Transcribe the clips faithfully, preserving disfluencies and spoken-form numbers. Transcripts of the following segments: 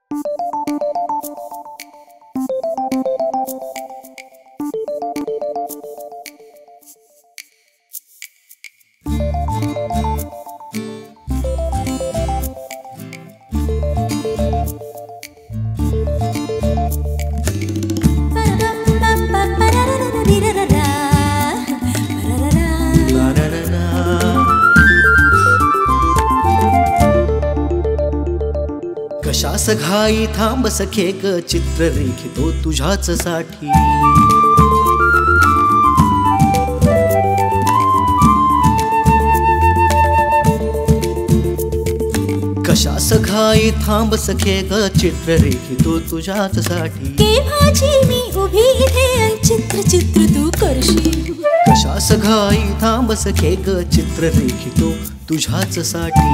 कशास घाई थांब सखे ग चित्र रेखितो तुझ्याच साठी. कशास घाई थांब सखे ग चित्र रेखितो तुझ्याच साठी. केव्हाची मी उभी इथे चित्र चित्र तू करशील. कशास घाई थांब सखे ग चित्र रेखितो तुझ्याच साठी.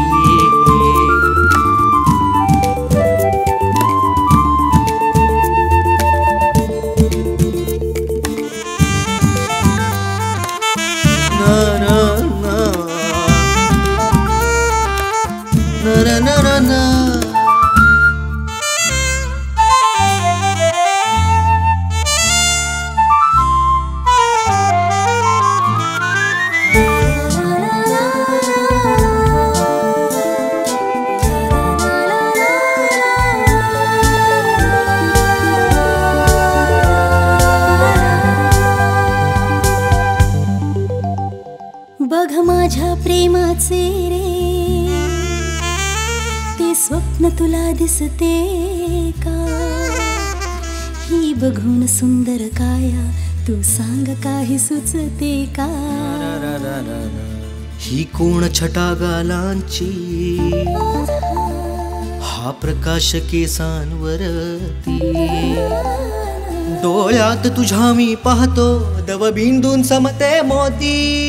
बघ माझ्या प्रेमाचे रे ते स्वप्न तुला दिसते का. ही बघून सुंदर काया तू सांग काही सुचते का. ही कोण छटा गालांची हा प्रकाश केसांवरती. डोळ्यात तुझ्या मी पाहतो दवबिंदून समते मोती.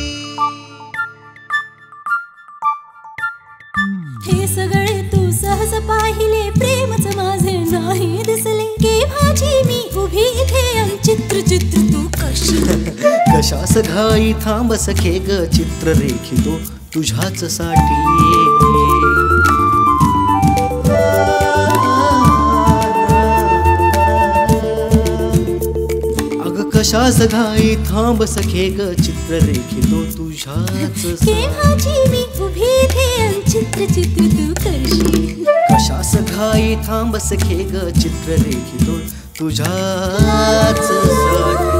हे सगळे तू सहज पाहिले प्रेमच माझे नाही दिसले. केव्हाची मी उभी इथे चित्र चित्र तू करशील. कशास घाई थांब सखे ग चित्र रेखितो तुझ्याच साठी. अग कशास घाई थांब सखे ग चित्र रेखितो तुझ्याच साठी. केव्हाची मी उभी इथे चित्र चित्र तू करशील. कशास घाई थांब सखे ग चित्र रेखितो तुझ्याच साठी.